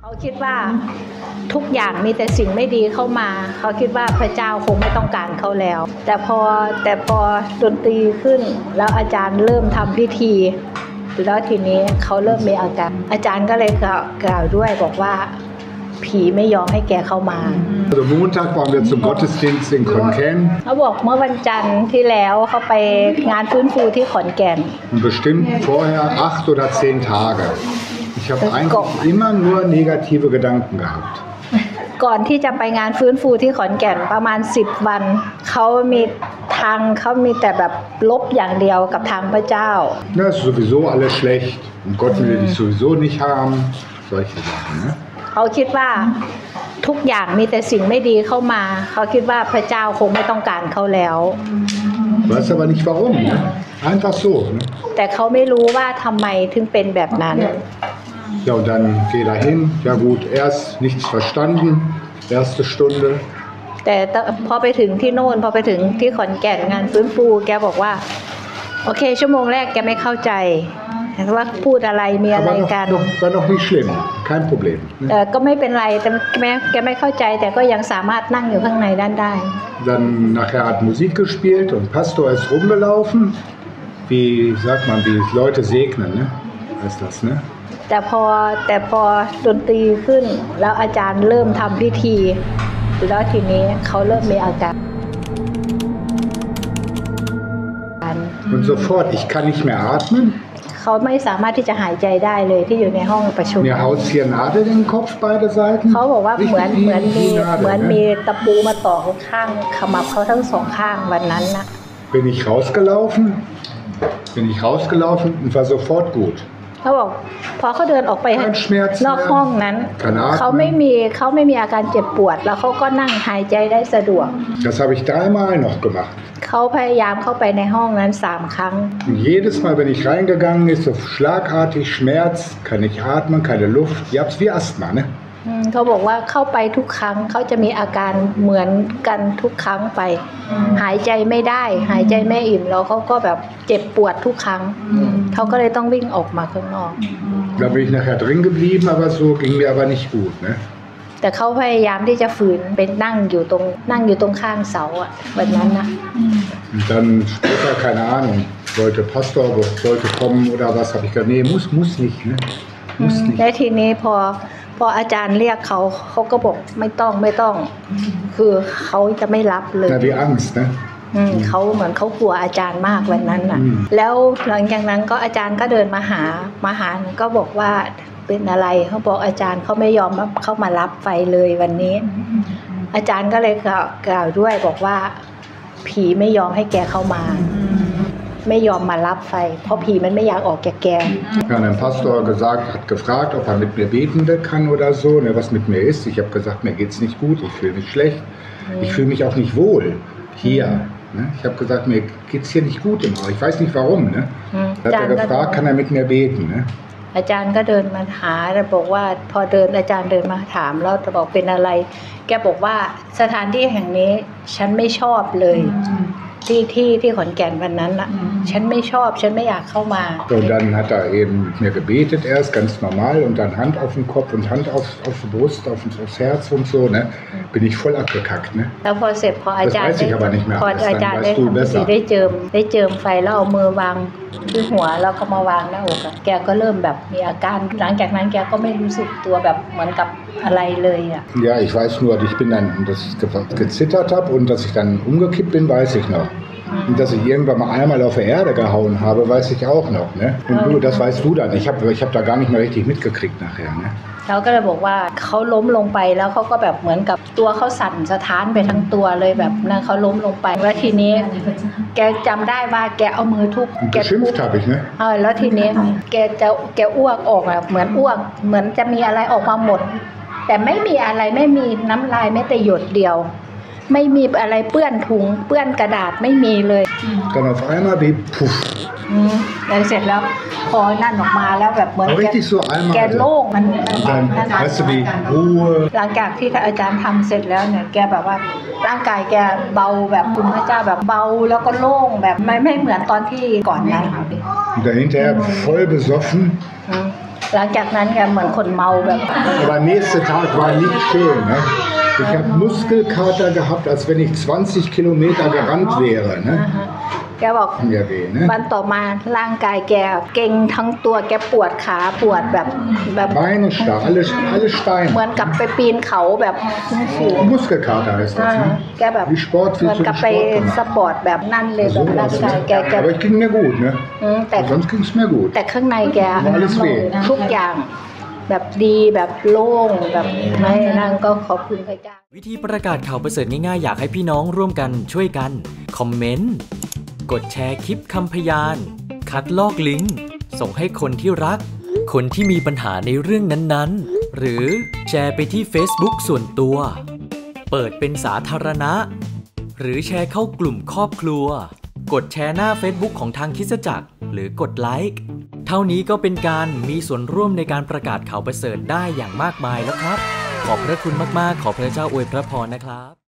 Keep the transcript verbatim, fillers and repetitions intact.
เขาคิดว่าทุกอย่างมีแต่สิ่งไม่ดีเข้ามาเขาคิดว่าพระเจ้าคงไม่ต้องการเขาแล้วแต่พอแต่พอดนตรีขึ้นแล้วอาจารย์เริ่มทำพิธีแล้วทีนี้เขาเริ่มมีอาการอาจารย์ก็เลยกล่าวด้วยบอกว่าผีไม่ยอมให้แกเข้ามา Also Montag waren wir zum Gottesdienst in Konken. เขาบอกเมื่อวันจันทร์ที่แล้วเขาไปงานฟื้นฟูที่ขอนแก่น Und bestimmt vorher acht oder zehn Tage. Ich habe eigentlich immer nur negative Gedanken gehabt. ก่อนที่จะไปงานฟื้นฟูที่ขอนแก่นประมาณสิบวันเขามีทางเขามีแต่แบบลบอย่างเดียวกับทางพระเจ้า Das ist sowieso alles schlecht. Und Gott will dich sowieso nicht haben. Solche Sachen, ne? เขาคิดว่าทุกอย่างมีแต่สิ่งไม่ดีเข้ามาเขาคิดว่าพระเจ้าคงไม่ต้องการเขาแล้ว Weiß aber nicht warum, ne? Einfach so, ne? แต่เขาไม่รู้ว่าทำไมถึงเป็นแบบนั้น Ja, und dann geh da hin. Ja gut, erst nichts verstanden. Erste Stunde. แต่พอไปถึงที่โน่นพอไปถึงที่ขอนแก่นงานฟื้นฟูแกบอกว่าโอเคชั่วโมงแรกแกไม่เข้าใจว่าพูดอะไรมีอะไร Aber กัน noch, noch, war noch nicht schlimm. Kein Problem. เอ Ne? อก็ไม่เป็นไรแต่แม้แกไม่เข้าใจแต่ก็ยังสามารถนั่งอยู่ข้างในด้านได้ Dann nachher hat Musik gespielt und Pastor ist rumgelaufen. Wie sagt man, wie Leute segnen, ne? Heißt das, ne? แต่พอแต่พอดนตรีขึ้นแล้วอาจารย์เริ่มทำพิธีแล้วทีนี้เขาเริ่มมีอาการ Und sofort, ich kann nicht mehr atmen. เขาไม่สามารถที่จะหายใจได้เลยที่อยู่ในห้องประชุม Mir haut hier Nadel in den Kopf, beide Seiten. เขาบอกว่าเหมือนเหมือนมี Wie Nadel, เหมือน ne? มีตะปูมาต่อข้างขมับเขาทั้งสองข้างวันนั้นนะ Bin ich rausgelaufen, bin ich rausgelaufen und war sofort gut. เขาบอกพอเขาเดินออกไป Kein Schmerz นอกห้องนั้น Keine Atmung. เขาไม่มีเขาไม่มีอาการเจ็บปวดแล้วเขาก็นั่งหายใจได้สะดวก Das habe ich dreimal noch gemacht. เขาพยายามเข้าไปในห้องนั้นสามครั้ง Und jedes Mal, wenn ich reingegangen ist, so schlagartig Schmerz, kann ich atmen, keine Luft. Ihr habt es wie Asthma, ne? อืมเขาบอกว่าเข้าไปทุกครั้งเขาจะมีอาการเหมือนกันทุกครั้งไป หายใจไม่ได้ หายใจไม่อิ่มแล้วเขาก็แบบเจ็บปวดทุกครั้งเขาก็เลยต้องวิ่งออกมาข้างนอก Da bin ich nachher drin geblieben, aber so ging mir aber nicht gut, ne? แต่เขาพยายามที่จะฝืนเป็นนั่งอยู่ตรงนั่งอยู่ตรงข้างเสาอะวันนั้นนะ Und dann später, keine Ahnung, wollte Pastor sollte kommen oder was, habe ich gesagt, nee, muss, muss nicht, ne? Muss nicht. และทีนี้พอพออาจารย์เรียกเขาเขาก็บอกไม่ต้องไม่ต้อง คือเขาจะไม่รับเลย Na, wie Angst, ne? อืมเขาเหมือนเขากลัวอาจารย์มากวันนั้นน่ะอืมแล้วหลังจากนั้นก็อาจารย์ก็เดินมาหามาหาก็บอกว่าเป็นอะไรเขาบอกอาจารย์เขาไม่ยอมเข้ามารับไฟเลยวันนี้ อาจารย์ก็เลยกล่าวกล่าวด้วยบอกว่าผีไม่ยอมให้แกเข้ามา ไม่ยอมมารับไฟ เพราะผีมันไม่อยากออกจากแก Ja, und ein Pastor gesagt, hat gefragt, ob er mit mir beten kann oder so, ne, was mit mir ist. Ich habe gesagt, mir geht's nicht gut, ich fühle mich schlecht, ich fühle mich auch nicht wohl hier. Ne? Ich habe gesagt, mir geht's hier nicht gut im Haus. Ich weiß nicht warum. Ne? Hat er gefragt, kann er mit mir beten. Ne? อาจารย์ก็เดินมาหาแล้วบอกว่าพอเดินอาจารย์เดินมาถามแล้วจะบอกเป็นอะไร แกบอกว่าสถานที่แห่งนี้ฉันไม่ชอบเลยที่ที่ที่ขอนแก่นวันนั้นน่ะฉันไม่ชอบฉันไม่อยากเข้ามา Und dann hat er eben mit mir gebetet erst, ganz normal, und dann Hand auf den Kopf und Hand auf, auf die Brust, auf das Herz und so, ne? Bin ich voll abgekackt, ne? แล้วพอเสร็จพออาจารย์ Das weiß ich aber nicht mehr พอ alles, อาจารย์ dann ได้ weißt du ทำพิธี besser. ได้เจิมได้เจิมไฟแล้วเอามือวางที่หัวแล้วก็มาวางหน้าอกอะแกก็เริ่มแบบมีอาการหลังจากนั้นแกก็ไม่รู้สึกตัวแบบเหมือนกับอะไรเลยอ่ะ Ja, ich weiß nur, ich bin dann, dass ich gezittert habe und dass ich dann umgekippt bin, weiß ich noch. Und dass ich irgendwann mal einmal auf die Erde gehauen habe, weiß ich auch noch. Ne? Und du, das weißt du dann. Ich habe ich hab da gar nicht mehr richtig mitgekriegt nachher. Ne? เขาก็เลยบอกว่าเขาล้มลงไปแล้วเขาก็แบบเหมือนกับตัวเขาสั่นสะท้านไปทั้งตัวเลยแบบนั้นเขาล้มลงไปแล้วทีนี้แกจำได้ว่าแกเอามือทุบ Und แกทุบ geschimpft habe ich, ne? เออแล้วทีนี้แกจะแกอ้วกออกแบบเหมือนอ้วกเหมือนจะมีอะไรออกมาหมด แต่ไม่มีอะไรไม่มีน้ำลายแม้แต่หยดเดียว ไม่มีอะไรเปื้อนถุงเปื้อนกระดาษไม่มีเลย Dann auf einmal wie puff. อืมแล้วเสร็จแล้วพอนั่นออกมาแล้วแบบเหมือน Aber แก richtig so einmal. แกโล่งมันมัน Und dann, นั่น weißt du, wie Ruhe. หลังจากที่อาจารย์ทำเสร็จแล้วเนี่ยแกแบบว่าร่างกายแกเบาแบบคุณพระเจ้าแบบเบาแล้วก็โล่งแบบไม่ไม่เหมือนตอนที่ก่อนนั้น Und dann hinterher voll besoffen. อืมหลังจากนั้นแกเหมือนคนเมาแบบ Aber nächster Tag war nicht schön. Ne? Ich habe Muskelkater gehabt, als wenn ich zwanzig Kilometer gerannt wäre. Ne? แกบอก Ja, weh, ne? วันต่อมาร่างกายแกเก่งทั้งตัวแกปวดขาปวดแบบแบบ Beine starr, alle, alle เหมือน Steine. กับไปปีนเขาแบบสูง Muskelkater heißt อ่า das. Ne? แกแบบ Wie Sport, เหมื wie อน zum กับไป Sport ส gemacht. ปอร์ตแบบนั่นเลยแบบ So ร่าง was, กาย ne? แกแก Aber ich ging mir gut, ne? อืมแต่ Sonst ging es mir gut. แต่ข้างในแก Alles weh. ทุกอย่างแบบดีแบบโล่งแบบไม่นั่งก็ขอบคุณพระเจ้าวิธีประกาศข่าวประเสริฐง่ายๆอยากให้พี่น้องร่วมกันช่วยกันคอมเมนต์กดแชร์คลิปคำพยานคัดลอกลิงก์ส่งให้คนที่รักคนที่มีปัญหาในเรื่องนั้นๆหรือแชร์ไปที่ Facebook ส่วนตัวเปิดเป็นสาธารณะหรือแชร์เข้ากลุ่มครอบครัวกดแชร์หน้า Facebook ของทางคริสตจักรหรือกดไลค์เท่านี้ก็เป็นการมีส่วนร่วมในการประกาศข่าวประเสริฐได้อย่างมากมายแล้วครับขอบพระคุณมากๆขอพระเจ้าอวยพระพรนะครับ